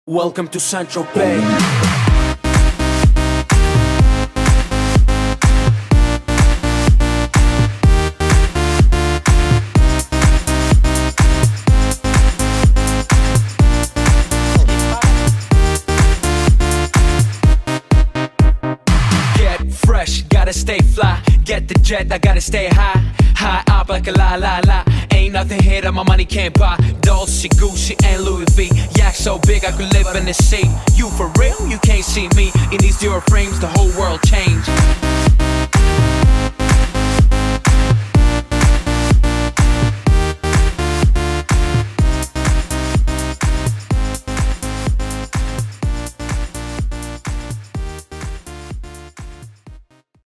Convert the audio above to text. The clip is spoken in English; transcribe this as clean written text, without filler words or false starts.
Welcome to Central Bay. Get fresh, gotta stay fly. Get the jet, I gotta stay high. High up like a la la la. Ain't nothing here that my money can't buy. Dolce, Gucci, and Louis V. Yak so big I could live in the sea. You for real? You can't see me. In these zero frames, the whole world changed.